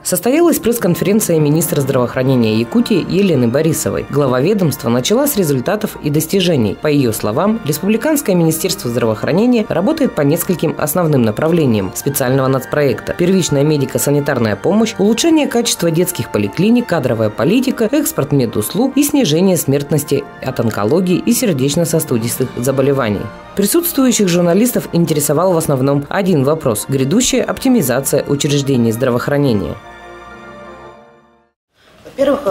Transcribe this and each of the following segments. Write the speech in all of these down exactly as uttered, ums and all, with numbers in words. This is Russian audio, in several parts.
Состоялась пресс-конференция министра здравоохранения Якутии Елены Борисовой. Глава ведомства начала с результатов и достижений. По ее словам, Республиканское министерство здравоохранения работает по нескольким основным направлениям специального нацпроекта: первичная медико-санитарная помощь, улучшение качества детских поликлиник, кадровая политика, экспорт медуслуг и снижение смертности от онкологии и сердечно-сосудистых заболеваний. Присутствующих журналистов интересовал в основном один вопрос – грядущая оптимизация учреждений здравоохранения. Во-первых,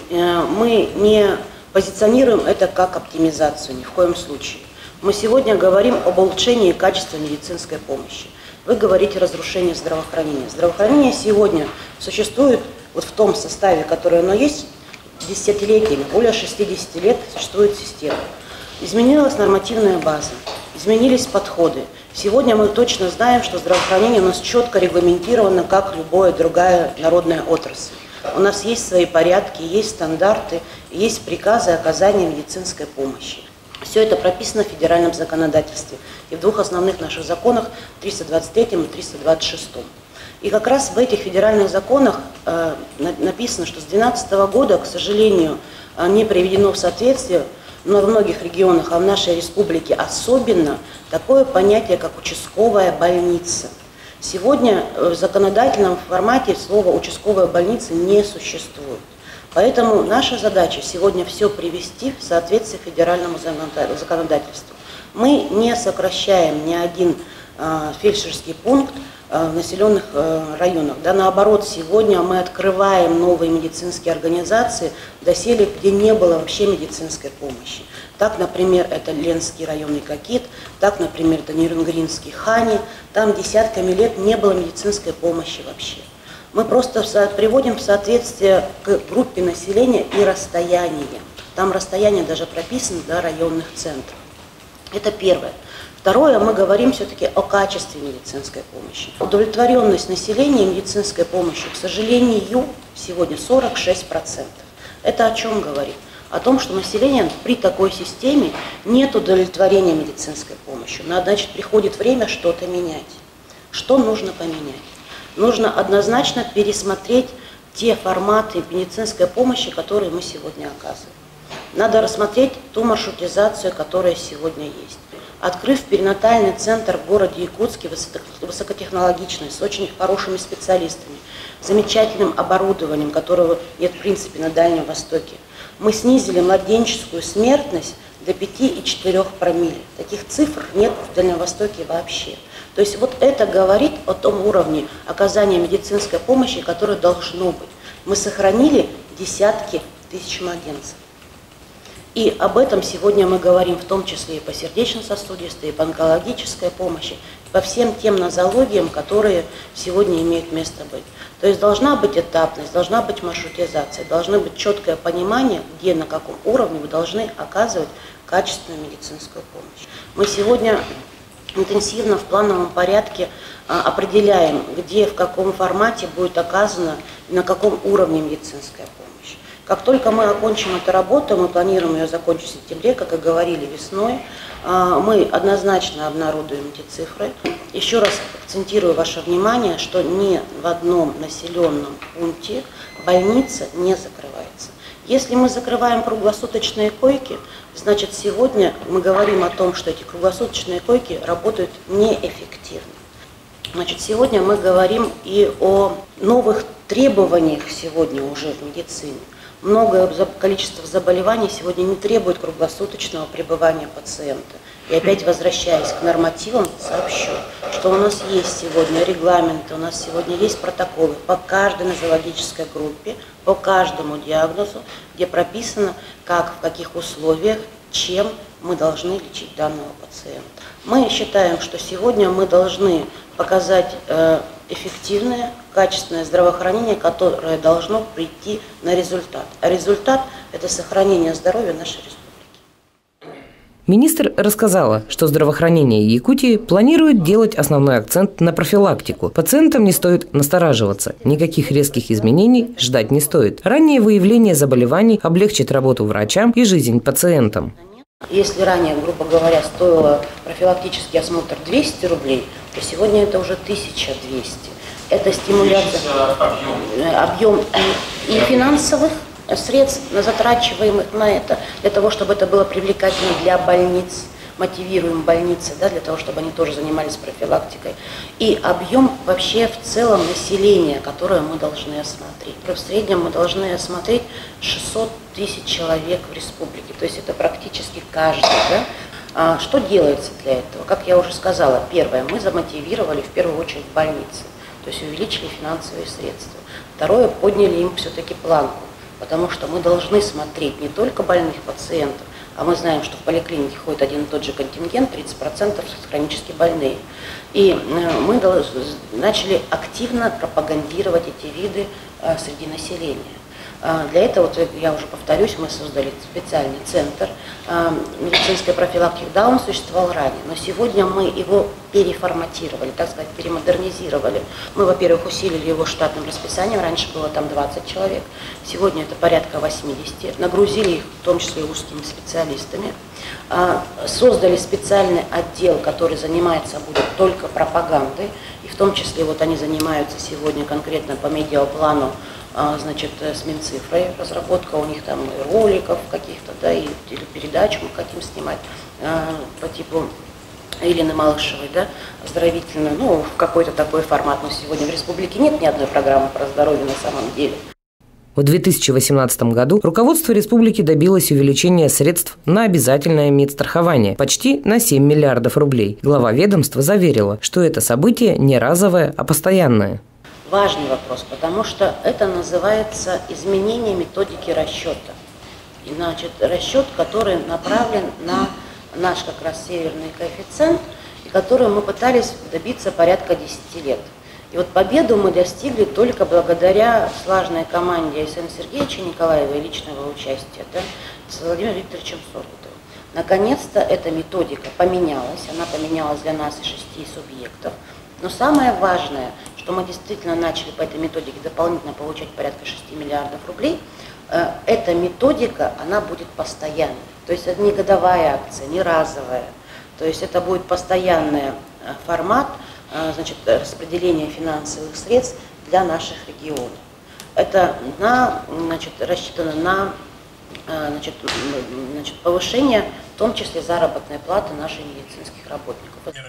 мы не позиционируем это как оптимизацию, ни в коем случае. Мы сегодня говорим об улучшении качества медицинской помощи. Вы говорите разрушение здравоохранения. Здравоохранение сегодня существует вот в том составе, который оно есть, десятилетиями, более шестидесяти лет существует система. Изменилась нормативная база, изменились подходы. Сегодня мы точно знаем, что здравоохранение у нас четко регламентировано, как любая другая народная отрасль. У нас есть свои порядки, есть стандарты, есть приказы оказания медицинской помощи. Все это прописано в федеральном законодательстве и в двух основных наших законах, триста двадцать третьем и триста двадцать шестом. И как раз в этих федеральных законах э, написано, что с две тысячи двенадцатого года, к сожалению, не приведено в соответствие но в многих регионах, а в нашей республике особенно, такое понятие, как участковая больница. Сегодня в законодательном формате слова «участковая больница» не существует. Поэтому наша задача сегодня все привести в соответствие федеральному законодательству. Мы не сокращаем ни один э, фельдшерский пункт в населенных районах. Да, наоборот, сегодня мы открываем новые медицинские организации доселе, где не было вообще медицинской помощи. Так, например, это Ленский районный Кокит, так, например, это Нерюнгринский Хани. Там десятками лет не было медицинской помощи вообще. Мы просто приводим в соответствие к группе населения и расстояниям. Там расстояние даже прописано до районных центров. Это первое. Второе, мы говорим все-таки о качестве медицинской помощи. Удовлетворенность населения медицинской помощью, к сожалению, сегодня сорок шесть процентов. Это о чем говорит? О том, что население при такой системе нет удовлетворения медицинской помощью. Надо, значит, приходит время что-то менять. Что нужно поменять? Нужно однозначно пересмотреть те форматы медицинской помощи, которые мы сегодня оказываем. Надо рассмотреть ту маршрутизацию, которая сегодня есть. Открыв перинатальный центр в городе Якутске, высокотехнологичный, с очень хорошими специалистами, замечательным оборудованием, которого нет в принципе на Дальнем Востоке, мы снизили младенческую смертность до пяти и четырёх промилле. Таких цифр нет в Дальнем Востоке вообще. То есть вот это говорит о том уровне оказания медицинской помощи, которое должно быть. Мы сохранили десятки тысяч младенцев. И об этом сегодня мы говорим в том числе и по сердечно-сосудистой, и по онкологической помощи, по всем тем нозологиям, которые сегодня имеют место быть. То есть должна быть этапность, должна быть маршрутизация, должно быть четкое понимание, где, на каком уровне вы должны оказывать качественную медицинскую помощь. Мы сегодня интенсивно в плановом порядке определяем, где, в каком формате будет оказана и на каком уровне медицинская помощь. Как только мы окончим эту работу, мы планируем ее закончить в сентябре, как и говорили, весной, мы однозначно обнародуем эти цифры. Еще раз акцентирую ваше внимание, что ни в одном населенном пункте больница не закрывается. Если мы закрываем круглосуточные койки, значит сегодня мы говорим о том, что эти круглосуточные койки работают неэффективно. Значит, сегодня мы говорим и о новых требованиях сегодня уже в медицине. Многое количество заболеваний сегодня не требует круглосуточного пребывания пациента. И опять возвращаясь к нормативам, сообщу, что у нас есть сегодня регламенты, у нас сегодня есть протоколы по каждой нозологической группе, по каждому диагнозу, где прописано, как, в каких условиях, чем мы должны лечить данного пациента. Мы считаем, что сегодня мы должны показать э, эффективное, качественное здравоохранение, которое должно прийти на результат. А результат – это сохранение здоровья нашей республики. Министр рассказала, что здравоохранение Якутии планирует делать основной акцент на профилактику. Пациентам не стоит настораживаться. Никаких резких изменений ждать не стоит. Раннее выявление заболеваний облегчит работу врачам и жизнь пациентам. Если ранее, грубо говоря, стоило профилактический осмотр двести рублей, то сегодня это уже тысяча двести. Это стимуляция, объем и, и финансовых средств, затрачиваемых на это, для того, чтобы это было привлекательно для больниц, мотивируем больницы, да, для того, чтобы они тоже занимались профилактикой. И объем вообще в целом населения, которое мы должны осмотреть. В среднем мы должны осмотреть шестьсот тысяч человек в республике, то есть это практически каждый. Да? А что делается для этого? Как я уже сказала, первое, мы замотивировали в первую очередь больницы, то есть увеличили финансовые средства. Второе, подняли им все-таки планку, потому что мы должны смотреть не только больных пациентов, а мы знаем, что в поликлинике ходит один и тот же контингент, тридцать процентов хронически больные. И мы начали активно пропагандировать эти виды среди населения. Для этого, вот я уже повторюсь, мы создали специальный центр медицинской профилактики. Да, он существовал ранее, но сегодня мы его переформатировали, так сказать, перемодернизировали. Мы, во-первых, усилили его штатным расписанием, раньше было там двадцать человек, сегодня это порядка восьмидесяти, нагрузили их в том числе узкими специалистами, создали специальный отдел, который занимается будет только пропагандой, и в том числе вот они занимаются сегодня конкретно по медиаплану, значит, с Минцифрой, разработка у них там и роликов каких-то, да, и телепередач мы хотим снимать по типу Елены Малышевой, да, оздоровительную, ну, в какой-то такой формат, но сегодня в республике нет ни одной программы про здоровье на самом деле. В две тысячи восемнадцатом году руководство республики добилось увеличения средств на обязательное медстрахование почти на семь миллиардов рублей. Глава ведомства заверила, что это событие не разовое, а постоянное. Важный вопрос, потому что это называется изменение методики расчета. И, значит, расчет, который направлен на наш как раз северный коэффициент, и который мы пытались добиться порядка десяти лет. И вот победу мы достигли только благодаря слаженной команде Александра Сергеевича Николаева и личного участия, да, с Владимиром Викторовичем Сургутовым. Наконец-то эта методика поменялась, она поменялась для нас и шести субъектов. Но самое важное, что мы действительно начали по этой методике дополнительно получать порядка шести миллиардов рублей, эта методика, она будет постоянной. То есть это не годовая акция, не разовая. То есть это будет постоянный формат, значит, распределения финансовых средств для наших регионов. Это на, значит, рассчитано на значит, значит, повышение, в том числе заработной платы наших медицинских работников.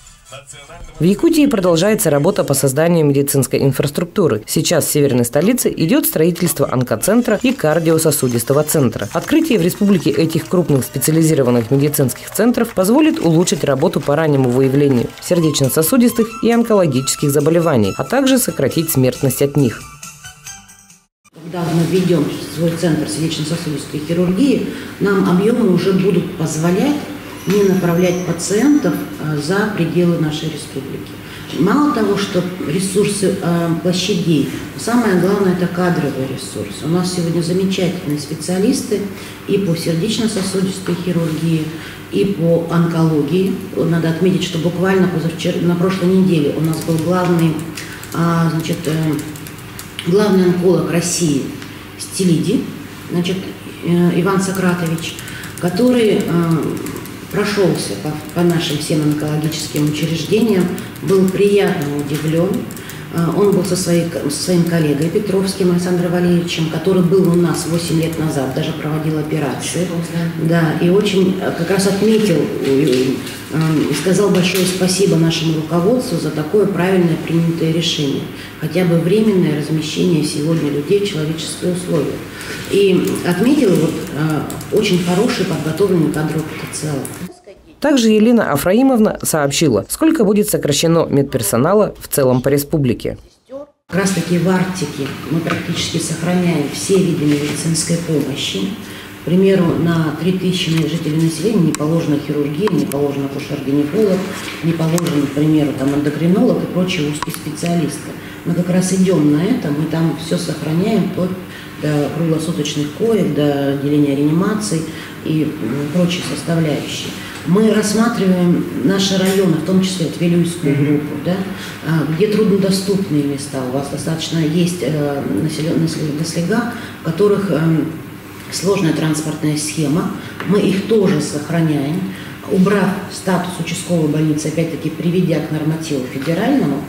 В Якутии продолжается работа по созданию медицинской инфраструктуры. Сейчас в северной столице идет строительство онкоцентра и кардиососудистого центра. Открытие в республике этих крупных специализированных медицинских центров позволит улучшить работу по раннему выявлению сердечно-сосудистых и онкологических заболеваний, а также сократить смертность от них. Когда мы введем свой центр сердечно-сосудистой хирургии, нам объемы уже будут позволять не направлять пациентов за пределы нашей республики. Мало того, что ресурсы э, площадей, самое главное – это кадровый ресурс. У нас сегодня замечательные специалисты и по сердечно-сосудистой хирургии, и по онкологии. Надо отметить, что буквально позавчера, на прошлой неделе у нас был главный, э, значит, э, главный онколог России Стилиди, значит, э, Иван Сократович, который э, прошелся по, по нашим всем онкологическим учреждениям, был приятно удивлен. Он был со, своей, со своим коллегой Петровским Александром Валерьевичем, который был у нас восемь лет назад, даже проводил операции. Да, и очень как раз отметил и, и сказал большое спасибо нашему руководству за такое правильное принятое решение. Хотя бы временное размещение сегодня людей в человеческие условия. И отметил вот, очень хороший подготовленный кадровый потенциал. Также Елена Афраимовна сообщила, сколько будет сокращено медперсонала в целом по республике. Как раз таки в Арктике мы практически сохраняем все виды медицинской помощи. К примеру, на три тысячи жителей населения не положена хирургия, не положена акушер-гинеколог, не положен, к примеру, там, эндокринолог и прочие узкие специалисты. Мы как раз идем на это, мы там все сохраняем, вплоть до круглосуточных коек, до отделения реанимации и прочие составляющие. Мы рассматриваем наши районы, в том числе вот Вилюйскую группу, да, где труднодоступные места. У вас достаточно есть населенные слега, в которых сложная транспортная схема. Мы их тоже сохраняем, убрав статус участковой больницы, опять-таки приведя к нормативу федеральному.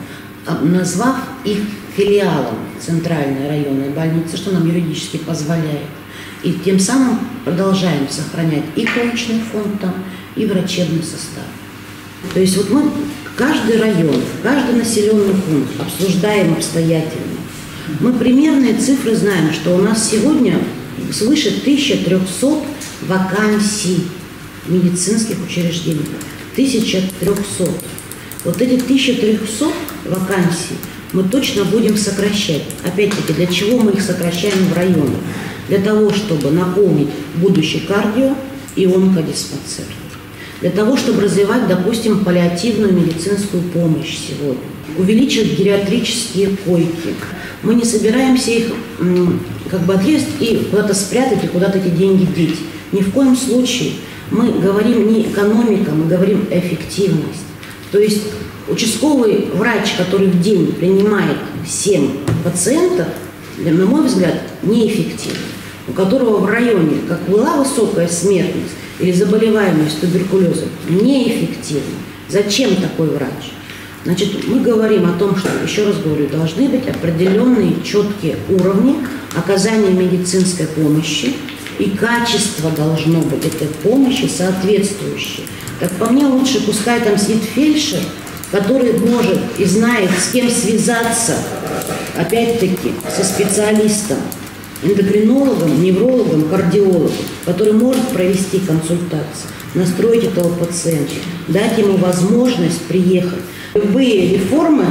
назвав их филиалом центральной районной больницы, что нам юридически позволяет. И тем самым продолжаем сохранять и коечный фонд там, и врачебный состав. То есть вот мы каждый район, каждый населенный пункт обсуждаем обстоятельно. Мы примерные цифры знаем, что у нас сегодня свыше тысячи трёхсот вакансий в медицинских учреждениях. тысяча триста. Вот эти тысяча триста вакансий мы точно будем сокращать. Опять-таки, для чего мы их сокращаем в районах? Для того, чтобы наполнить будущий кардио и онкодиспансер. Для того, чтобы развивать, допустим, паллиативную медицинскую помощь сегодня. Увеличивать гериатрические койки. Мы не собираемся их как бы отрезать и куда-то спрятать, и куда-то эти деньги деть. Ни в коем случае. Мы говорим не экономика, мы говорим эффективность. То есть участковый врач, который в день принимает семь пациентов, на мой взгляд, неэффективен. У которого в районе как была высокая смертность или заболеваемость туберкулезом, неэффективна. Зачем такой врач? Значит, мы говорим о том, что, еще раз говорю, должны быть определенные четкие уровни оказания медицинской помощи, и качество должно быть этой помощи соответствующее. Так по мне лучше пускай там сидит фельдшер, который может и знает, с кем связаться, опять-таки, со специалистом, эндокринологом, неврологом, кардиологом, который может провести консультацию, настроить этого пациента, дать ему возможность приехать. Любые реформы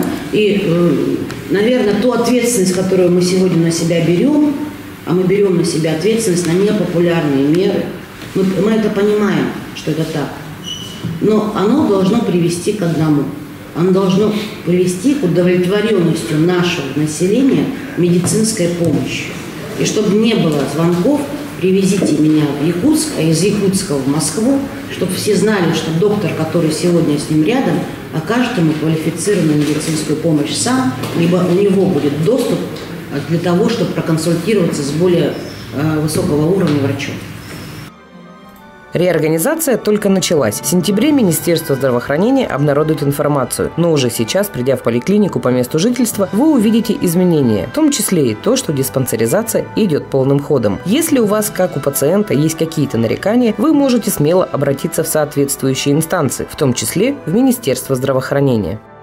и, наверное, ту ответственность, которую мы сегодня на себя берем, а мы берем на себя ответственность на непопулярные меры, мы, мы это понимаем, что это так, но оно должно привести к одному. Оно должно привести к удовлетворенностью нашего населения медицинской помощью. И чтобы не было звонков, привезите меня в Якутск, а из Якутска в Москву, чтобы все знали, что доктор, который сегодня с ним рядом, окажет ему квалифицированную медицинскую помощь сам, либо у него будет доступ для того, чтобы проконсультироваться с более э, высокого уровня врачом. Реорганизация только началась. В сентябре Министерство здравоохранения обнародует информацию, но уже сейчас, придя в поликлинику по месту жительства, вы увидите изменения, в том числе и то, что диспансеризация идет полным ходом. Если у вас, как у пациента, есть какие-то нарекания, вы можете смело обратиться в соответствующие инстанции, в том числе в Министерство здравоохранения.